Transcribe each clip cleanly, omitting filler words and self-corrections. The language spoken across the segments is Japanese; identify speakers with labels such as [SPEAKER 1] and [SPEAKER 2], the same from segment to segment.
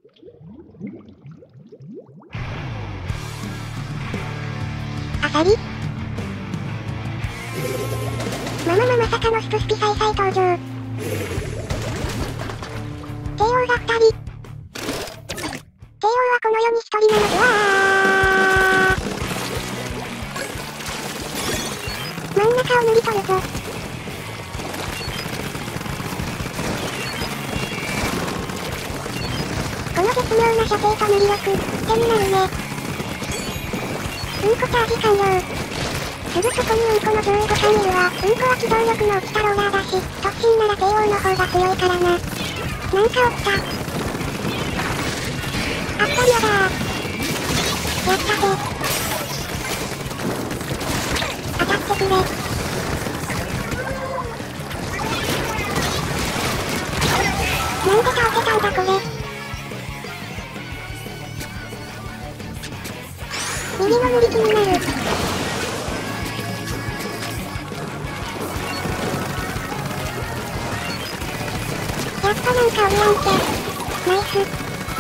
[SPEAKER 1] アサリ？まさかのスプスピ再々登場。帝王が2人。帝王はこの世に1人なのでは。真ん中を塗り取るぞ。この絶妙な射程と塗り力、手になるね。うんこチャージ完了。すぐそこにうんこの上位互換いるわ。うんこは機動力の落ちたローラーだし、突進なら帝王の方が強いからな。なんか落ちた。あったりやだー。やったぜ。当たってくれ。なんで倒せたんだこれ。右の塗り気になる。やっぱなんかおるやんけ。ナイス。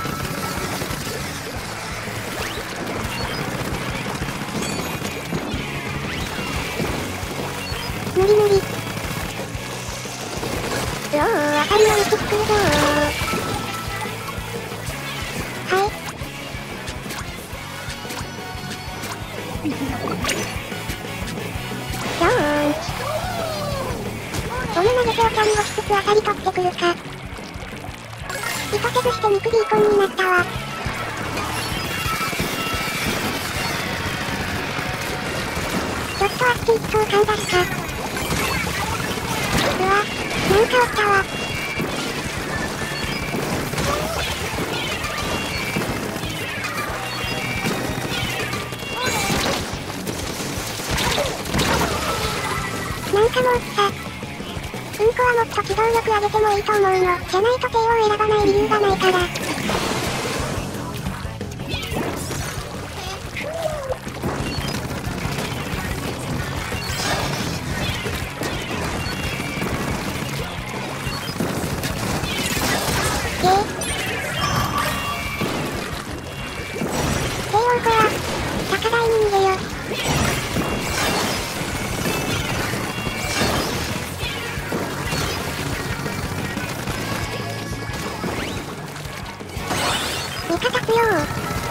[SPEAKER 1] 無理無理。おー、アサリの石作るぞー。はい。ドーンチ。その投げてお茶に押しつつアサリ取ってくるか。意図せずして肉ビーコンになったわ。ちょっとあっち行きそう感出すか。うわ、なんかおったわ。なんかもうった。うんこはもっと機動力上げてもいいと思うの。じゃないと帝王選ばない理由がないから。帝王子は、高台に逃げよ。味方強ー。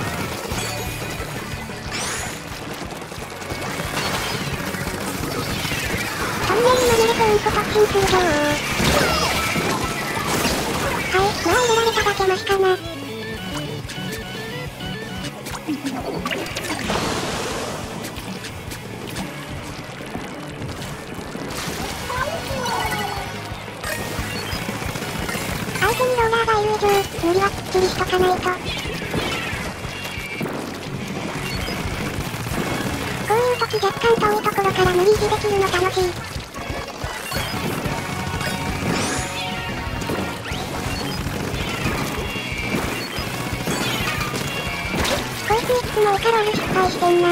[SPEAKER 1] トンネルに紛れてうんこ突進するぞー。はい、まあ入れられただけマシかな。相手にローラーがいる以上、無理はきっちりしとかないと。こういう時若干遠いところから無理維持できるの楽しい。こいついつもイカロール失敗してんな。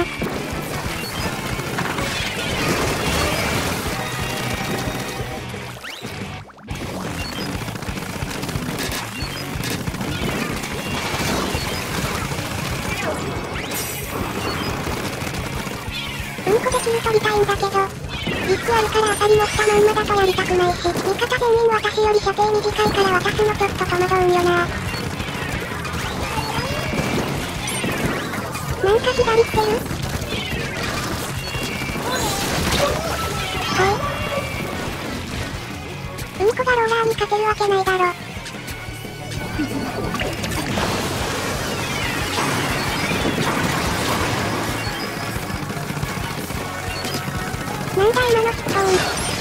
[SPEAKER 1] うんこでキル取りたいんだけど、リスクあるからアサリ持ったまんまだとやりたくないし、味方全員私より射程短いから渡すのちょっと戸惑うんよな。なんか左来てる？はい。うんこがローラーに勝てるわけないだろ。なんだ今のヒット音。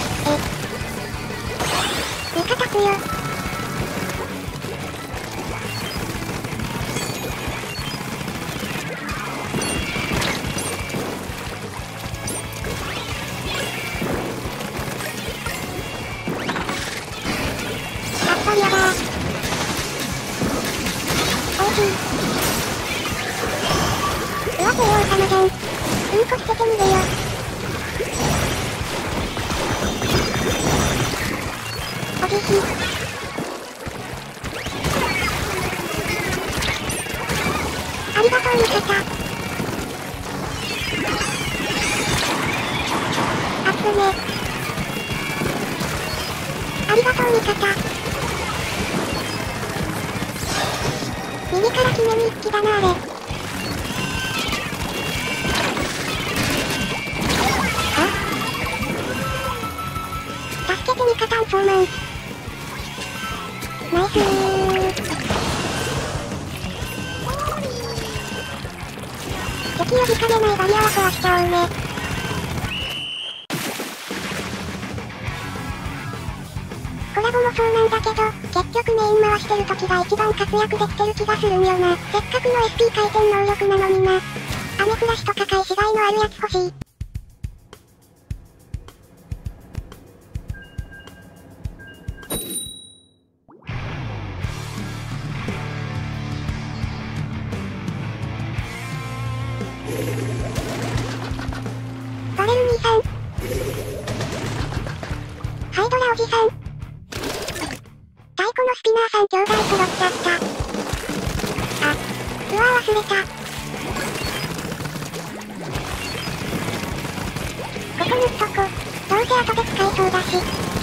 [SPEAKER 1] 味方強。やっぱりやだー。大きい。うわ、帝王様じゃん。うんこ捨てて逃げよ。おじひ。 あっぶね。ありがとう味方。右から決めに一気だなあれ。あ？助けて味方アンソーマン。ナイスー。敵を引かれないバリアは壊しちゃおうね。コラボもそうなんだけど、結局メイン回してる時が一番活躍できてる気がするんよな。せっかくの SP 回転能力なのにな。アメフラシとか返しがいのあるやつ欲しい。バレル兄さん。ハイドラおじさん。太鼓のスピナーさん兄弟揃っちゃった。あ、うわ忘れた。ここ塗っとこ。どうせ後で使えそうだし。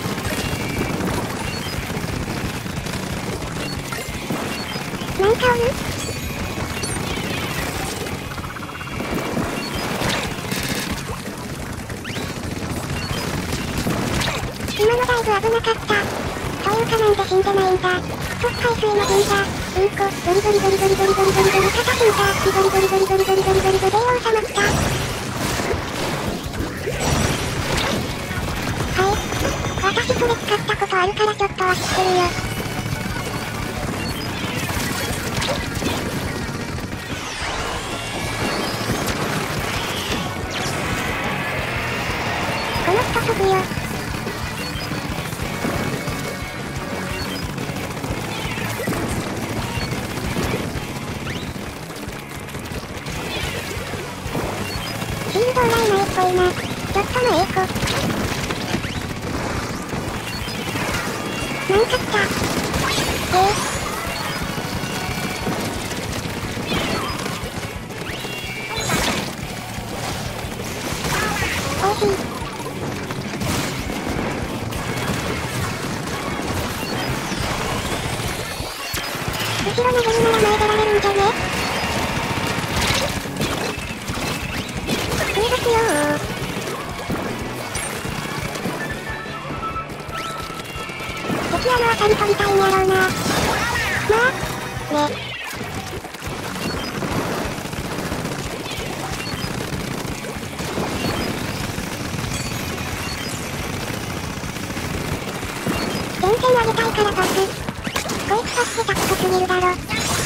[SPEAKER 1] なんかおる？今のだいぶ危なかった。というかなんで死んでないんだ。突海水の神社。うんこ、ゴリゴリゴリゴリゴリゴリゴリゴリ肩死んだ。ゴリゴリゴリゴリゴリゴリゴリゴリ霊王様った。はい。私それ使ったことあるからちょっとは知ってるよ。この人飛ぶよ。シールド裏いないっぽいな。ちょっとのエイコ。なんか来た。惜しい。後ろ投げるなら前出られるんじゃね？いいですよー。敵アサリ取りたいんやろうな。まあ、ね。前線上げたいからパス。こいつパス下手くそすぎるだろ。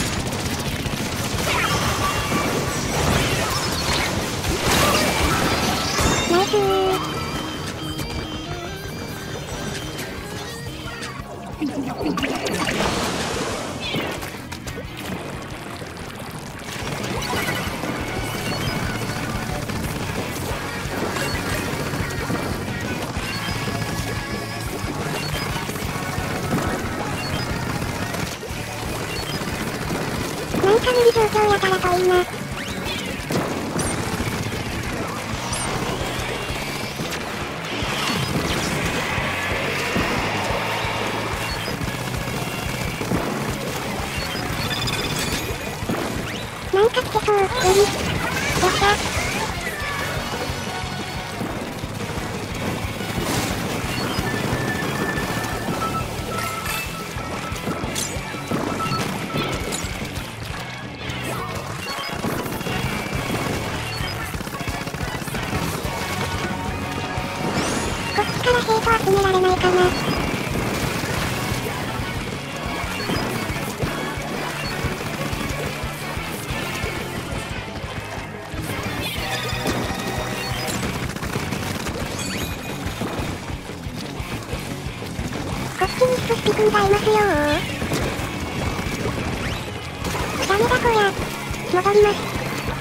[SPEAKER 1] ナイスー。なんか無理状況やからといいな。なんか来てそう、無理。よっしゃ。こっちからヘイト集められないかな。こっちにスピ君がいますよー。ダメだこりゃ。戻ります。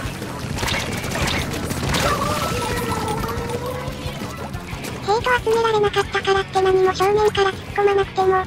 [SPEAKER 1] ヘイト集められなかったからって何も正面から突っ込まなくても。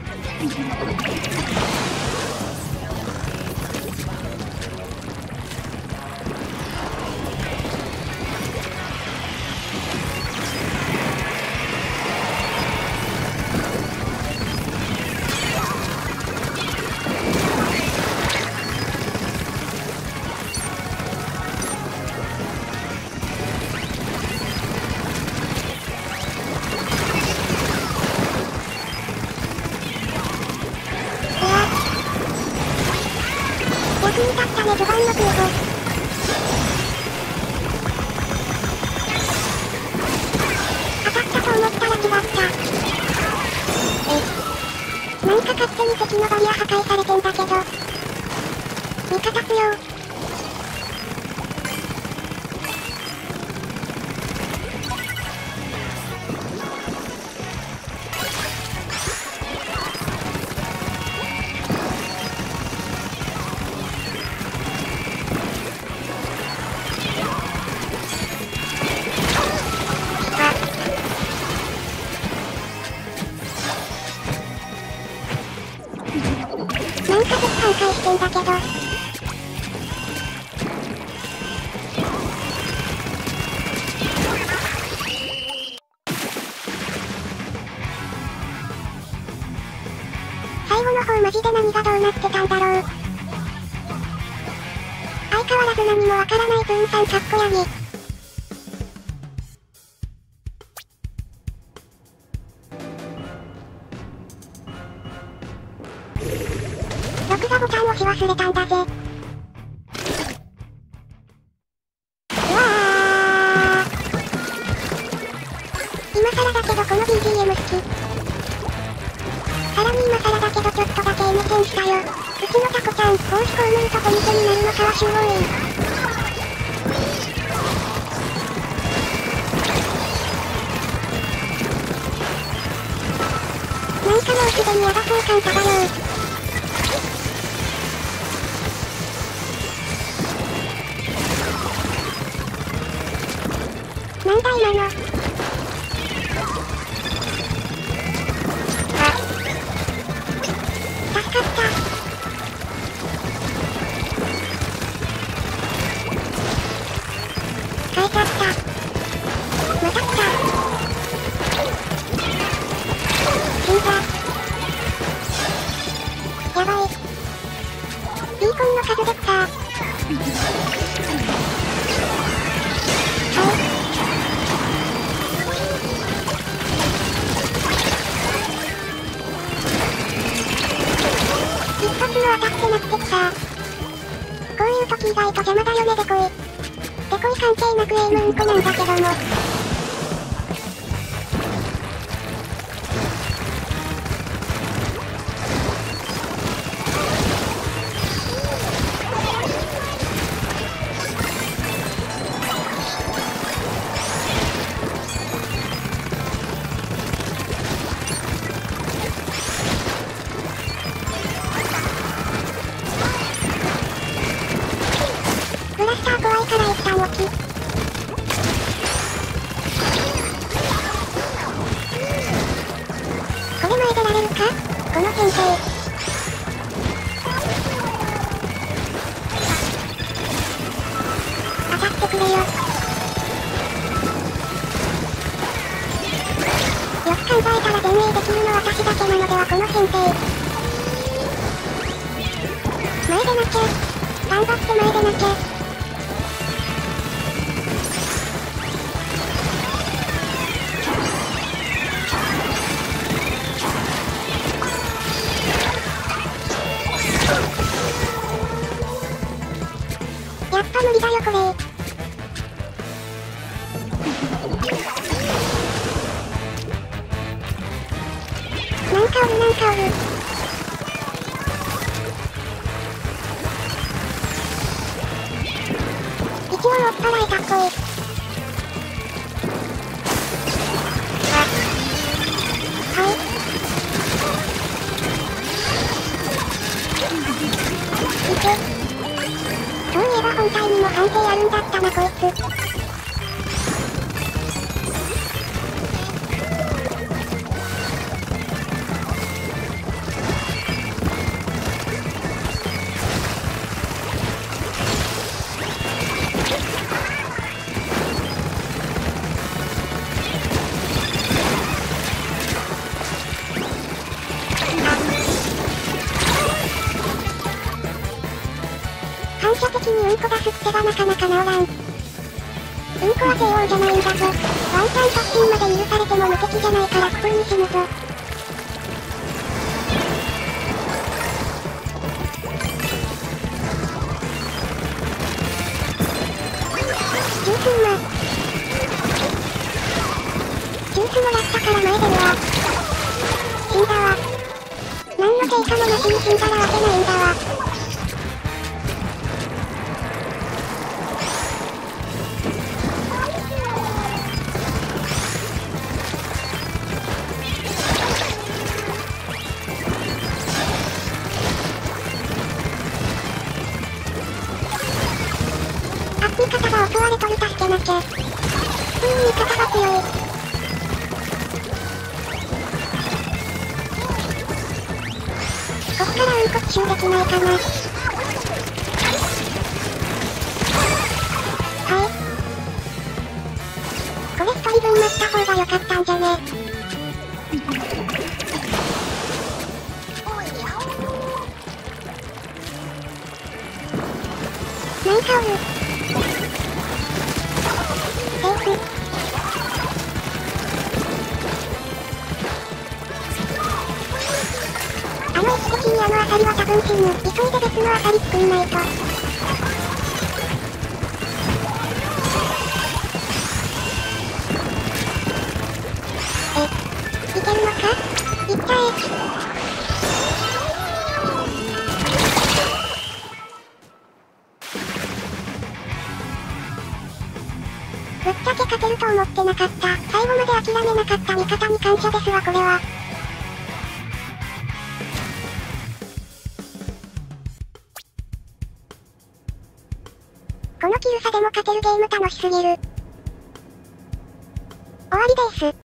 [SPEAKER 1] 役に立ったね序盤の空母。当たったと思ったら違った。なんか勝手に敵のバリア破壊されてんだけど。味方強。なんか半壊してんだけど。最後の方マジで何がどうなってたんだろう。相変わらず何もわからないプーンさんかっこやぎ。録画ボタン押し忘れたんだぜ。うわー。今更だけどこの BGM 好き。さらに今更だけどちょっとだけ目線したよ。うちのタコちゃん、公私公務員とコミケになるのかはしゅうおい。なんかもうすでにヤバそう感漂う。なんだ今の。あ。助かった。変えちゃった。また来た。死んだ。やばい。ビーコンの数で草。一発も当たってなくてさ。こういう時意外と邪魔だよねデコイ。デコイ関係なくエイムうんこなんだけども。ブラスター怖いから一旦落ち。これ前出られるかこの先生。当たってくれよ。よく考えたら前衛できるの私だけなのではこの先生。前でなきゃ。頑張って前でなきゃ。やっぱ無理だよこれ。なんかおるなんかおる。一応追っ払えたっぽい。あ。はい。いけ。そういえば本体にも判定あるんだったなこいつ。反射的にうんこ出すってがなかなか治らん。うんこは平穏じゃないんだぞ。ワンチャン突進まで許されても無敵じゃないから普通に死ぬぞ。 に死んだらわけないんだわ。味方が襲われとる、助けなきゃ。味方が強い。こっから奇襲できないかな。はい。これ一人分待った方が良かったんじゃね。なんかおる。セーフ。一撃にアサリは多分死ぬ。急いで別のアサリ作んないと。いけるのか？いったぶっちゃけ勝てると思ってなかった。最後まで諦めなかった味方に感謝ですわ、これは。このキル差でも勝てるゲーム楽しすぎる。終わりです。